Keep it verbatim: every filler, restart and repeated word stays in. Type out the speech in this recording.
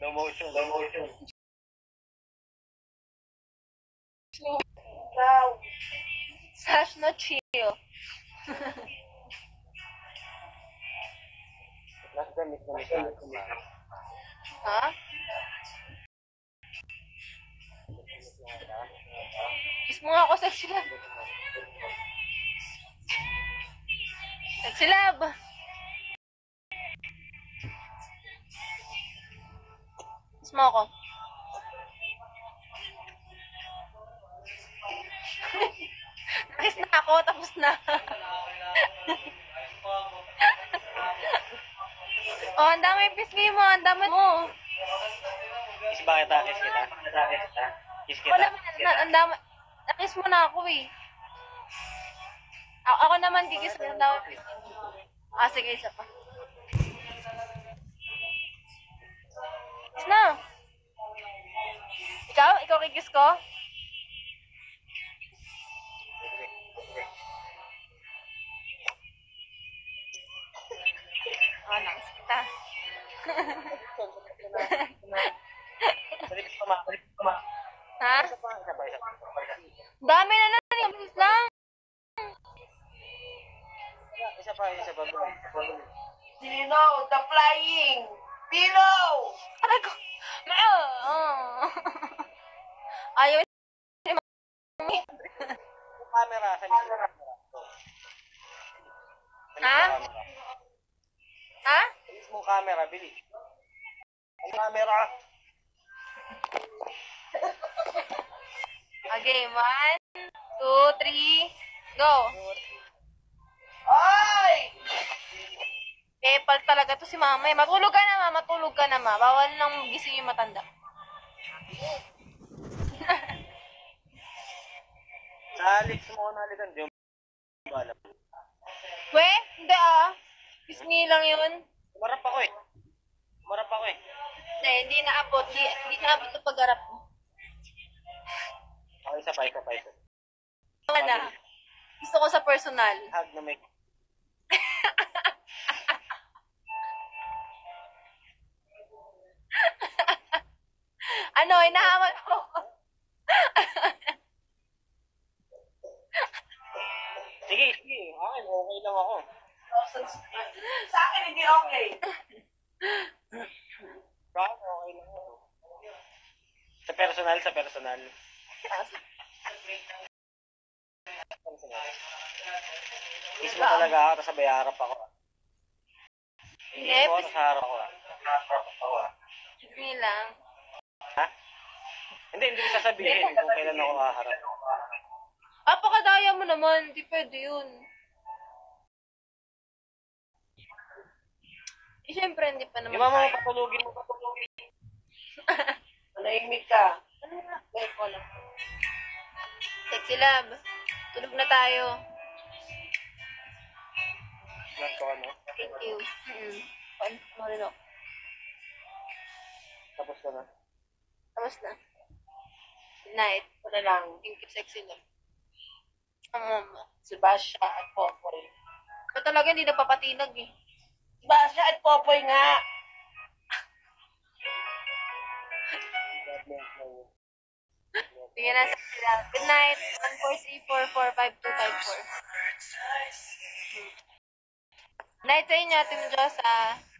Slow motion, slow motion. Wow. Sash no chill. Last time, miss na miss na. Ha? Kiss mo nga ako, sexy lab. Sexy lab. Kiss mo ako. Kiss na ako, tapos na. Oh, ang dami yung pisngi mo, ang dami mo. Kiss ba kita? Kiss kita? Kiss kita? Kiss kita? Wala man, na- ang dami. Nakiss mo na ako eh. A- ako naman, kikis mo na ako. Ah, sige, isa pa. Kiss na. Ikaw? Ikaw kikis ko? Ah, nakis kita. Balik pa ma, balik pa ma. Ha? Isa pa, isa pa, isa pa. Dami na lang, yung bilis lang. Isa pa, isa pa. Sino? The flying. Pillow. Aray ko. Oh. Ayaw ni Mami. Camera, sa camera. Ha? Ha? Bilis mo camera, bilis. Ang camera. Okay, one, two, three, go. Ay! Pepal talaga to si Mama. eh. Matulog ka na, Ma. Matulog ka na, Ma. Bawal nang gising yung matanda. Sa Alex mo ko nalikan, di mo alam. We, hindi ah. Pisngi lang yun. Umarap ako eh. Umarap ako eh. Hindi, hindi naabot. Hindi, hindi naabot yung paggarap mo. Okay, isa pa, isa pa, isa. Ano na? Gusto ko sa personal. Hug na may... Ano, inahaman mo. Sige, sige. Akin, okay lang ako. Sa akin hindi okay. Baka okay lang ako. Sa personal, sa personal. Personal. Kiss mo talaga ako, tapos sabay harap ako. Hindi, Kiss mo ako, pis- tapos harap ako. Harap ako. pisngi lang. Ha? Hindi, hindi ko sasabihin kung kailan ako haharap. Apakadaya mo naman. Hindi pwede yun. Eh, syempre, hindi pa naman Yung mama mo kaya. patulugin mo, patulugin. Manahimik ka. Ano nga? Wait ko lang. Sexy lab. Tulog na tayo. Last ko ano. Thank you. Mm-mm. Ano mo rin ako. Tapos ka na. Tapos na. Good night. Ano lang. Thank you, sexy lab. Ang mama. Si Basha at Popoy. Ito talaga hindi napapatinag eh. Si Basha at Popoy nga. Tingnan na sa good night. one four three four four five two five four. Night sa inyo, Ate Josa.